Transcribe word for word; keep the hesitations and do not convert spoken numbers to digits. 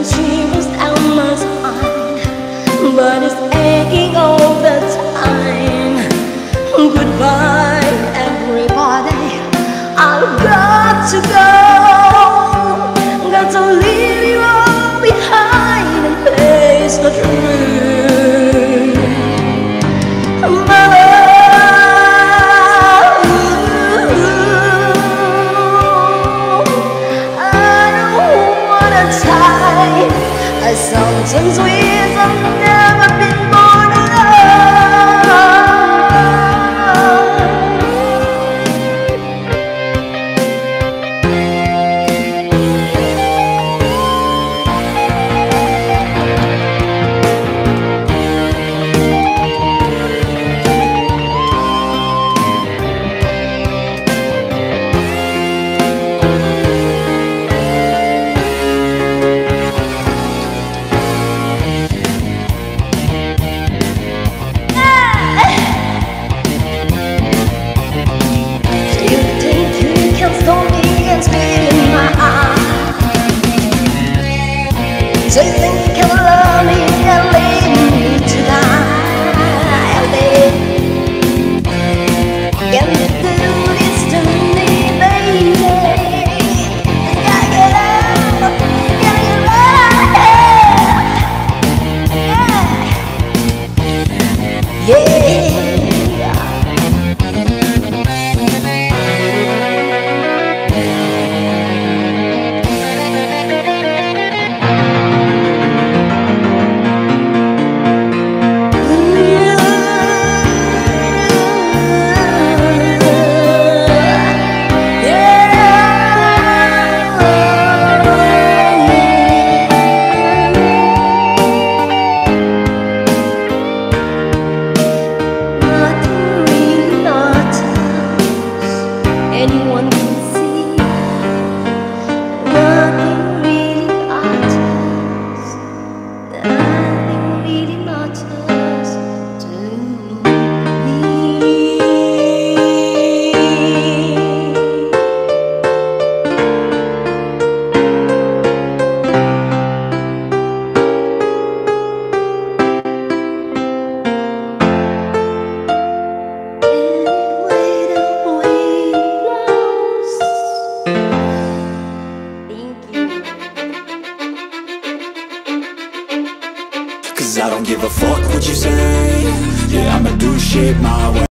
and she was down my spine, but it's aching all the time. Goodbye, everybody, I've got to go. Got to leave you all behind and face the truth. My love, I don't wanna tie a sentence with I've never been born alone. So you think you can love me and leave me to die? Can you do this to me, baby? Gotta get out, gotta get out. Yeah, yeah. Anyone can see nothing really matters. Nothing really matters to me. Cause I don't give a fuck what you say. Yeah, I'ma do shit my way.